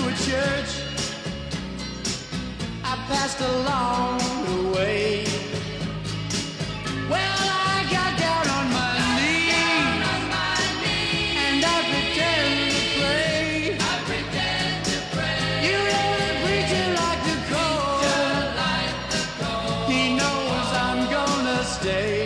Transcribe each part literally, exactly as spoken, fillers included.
a church I passed along the way. Well, I got down on my knees and I pretend to pray. I pretend to pray. You know the preacher like the cold. He knows I'm gonna stay.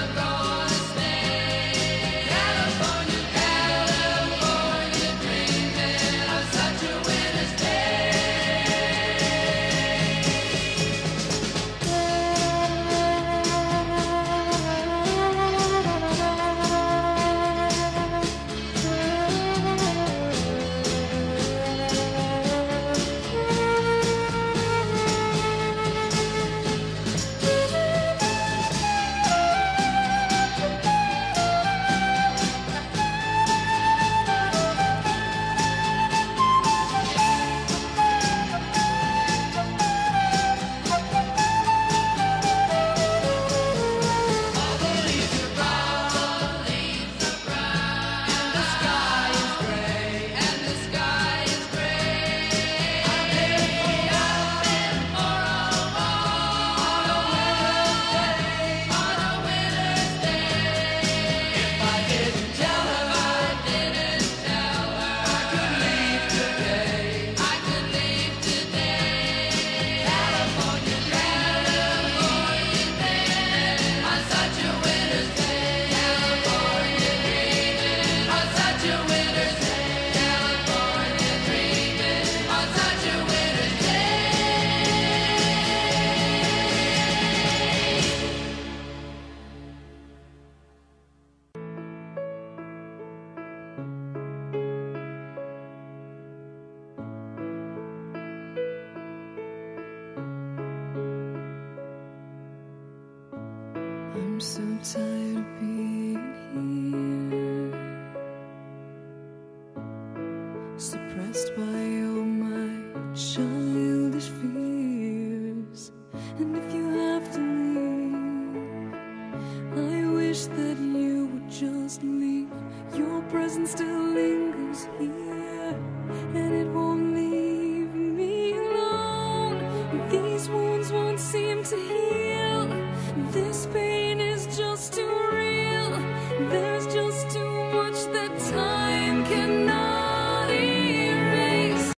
I'm so tired of being here, suppressed by all my childish fears. And if you have to leave, I wish that you would just leave. Your presence still lingers here, and it won't leave me alone. These wounds won't seem to heal. This pain